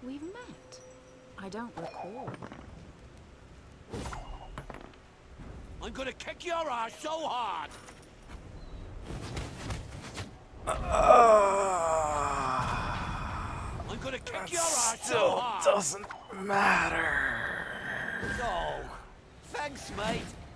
we've met. I don't recall. I'm gonna kick your ass so hard! I'm gonna kick your ass so hard! Doesn't matter. Oh, thanks, mate.